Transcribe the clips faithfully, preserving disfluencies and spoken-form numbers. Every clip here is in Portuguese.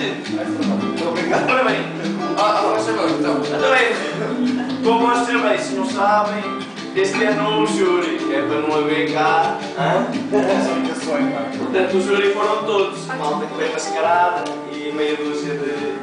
Estou a brincar. Ora bem, Ah, faz favor, então. ora bem, como vocês bem, se não sabem, este é no júri, é para não haver cá. Hã? Explicações, pá. Portanto, o júri foram todos, malta que veio mascarada e meia dúzia de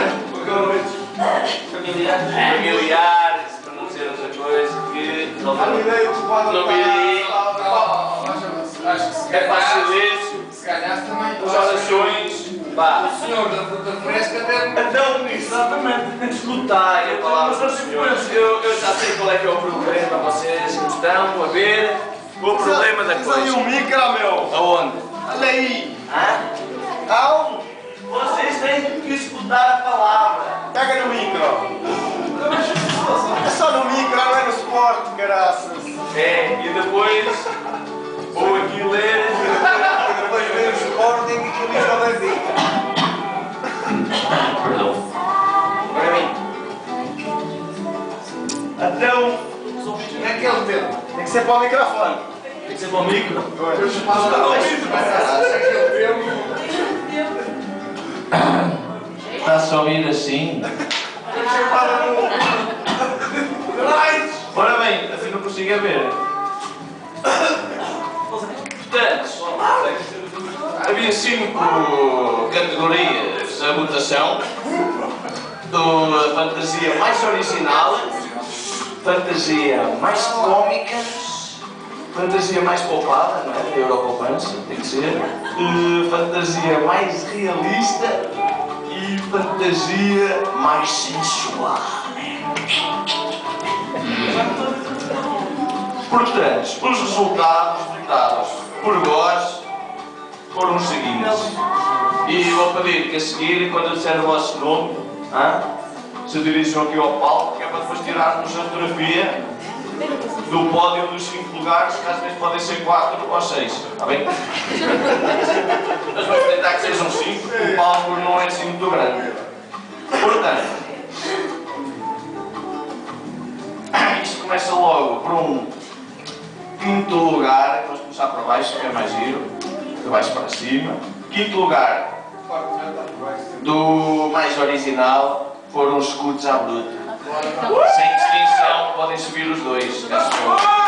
familiares, familiares, para não dizer outra coisa, que não Há uma ideia que pode não vi. Acho que se É fácil calhar, isso, se calhar também. as orações, pá. O senhor da fruta fresca até. Então, exatamente, tem de escutar a palavra do Senhor. Eu, eu já sei qual é que é o problema, vocês que estão a ver o problema da Tens aí coisa. um micro, meu. Aonde? Olha aí. Hã? Aonde? Vocês têm que escutar a palavra. Pega no micro. É só no micro, não é no suporte, caraças. É, e depois vou aqui ler. Depois vem o Sporting e que diz ao David. Perdão. Para mim. Então, Naquele tempo. Tem que ser para o microfone. tem que ser para o micro. Eu chamava de ouvido, mas naquele tempo. Está-se a ouvir assim? Eu chamava no. Lights! Ora bem, assim não consigo ver. Portanto, havia cinco categorias a votação. Do fantasia mais original, fantasia mais cómica, fantasia mais poupada, não é? Europoupança, tem que ser. Uh, fantasia mais realista e fantasia mais sensual. Portanto, os resultados votados por vós foram os seguintes. E vou pedir que a seguir, quando eu disser o vosso nome, hã, se dirijam aqui ao palco, que é para depois tirarmos a fotografia do pódio dos cinco lugares, que às vezes podem ser quatro ou seis, está bem? Mas vamos tentar que sejam cinco, o palco não é assim muito grande. Portanto, isto começa logo por um quinto lugar, vamos começar por baixo, que é mais giro, de baixo para cima. Quinto lugar, do mais original, foram os escudos à bruta. Sem distinção, podem subir os dois.